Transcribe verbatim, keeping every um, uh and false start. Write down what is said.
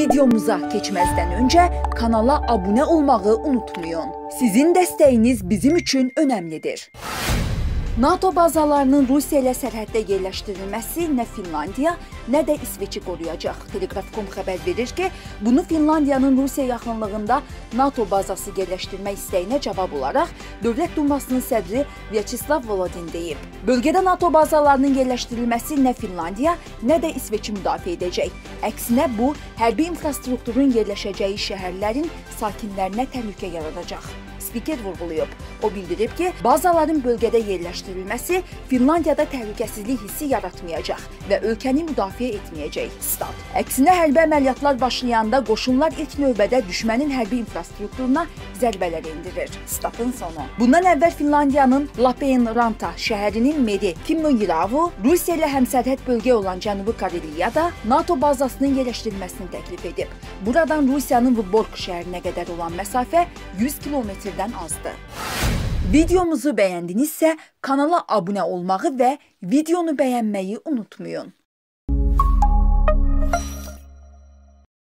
Videomuza keçməzdən öncə kanala abunə olmağı unutmayın. Sizin dəstəyiniz bizim üçün önəmlidir. NATO bazalarının Rusiya ilə sərhəddə yerləşdirilməsi nə Finlandiya, nə də İsveçi qoruyacaq. Telegraf nöqtə com xəbər verir ki, bunu Finlandiyanın Rusiya yaxınlığında NATO bazası yerləşdirmək istəyinə cavab olaraq Dövlət Dumasının sədri Vyacheslav Volodin deyib. Bölgədə NATO bazalarının yerləşdirilməsi nə Finlandiya, nə də İsveçi müdafiə edəcək. Əksinə bu, hərbi infrastrukturun yerləşəcəyi şəhərlərin sakinlərinə təhlükə yaradacaq. Spiker vurğulayıb. O bildirib ki, bazaların bölgədə yerləşdirilməsi Finlandiyada təhlükəsizlik hissi yaratmayacaq və ölkəni müdafiə etməyəcək. Stat. Əksinə hərbi əməliyyatlar başlayanda qoşunlar ilk növbədə düşmənin hərbi infrastrukturuna zərbələr endirir. Statın sonu. Bundan əvvəl Finlandiyanın Lappeenranta şəhərinin meri Kimmo Iravu Rusiya ilə həmsərhəd bölgə olan Cənubi Kareliyada NATO bazasının yerləşdirilməsini təklif edib. Buradan Rusiyanın Vyborg şəhərinə qədər olan məsafə yüz kilometrdən azdır. Videomuzu bəyəndinizsə kanala abunə olmağı və videonu bəyənməyi unutmayın.